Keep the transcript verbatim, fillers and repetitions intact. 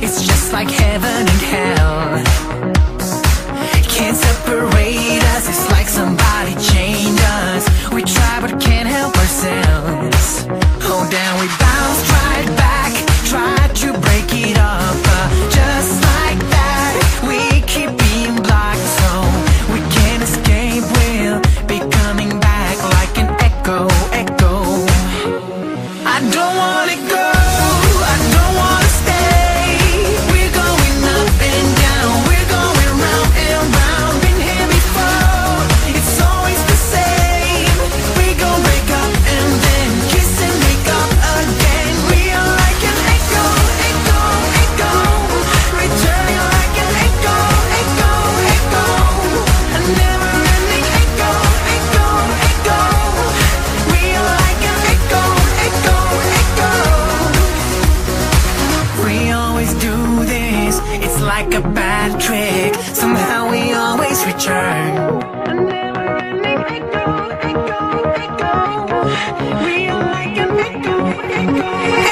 It's just like heaven and hell. Can't separate us, it's like somebody chained us. We try but can't help ourselves. Hold down, we bounce right back, try to break it up, but just like that, we keep being blocked. So we can't escape, we'll be coming back like an echo, echo. I don't wanna go, I don't wanna stay. We're going up and down, we're going round and round. Been here before, it's always the same. We gon' break up and then kiss and make up again. We are like an echo, echo, echo, returning like an echo, echo, echo. A never-ending echo, echo, echo. We are like an echo, echo, echo. We always do this, it's like a bad trick. Somehow we always return. A never-ending echo, echo, echo. We are like an echo, echo, echo.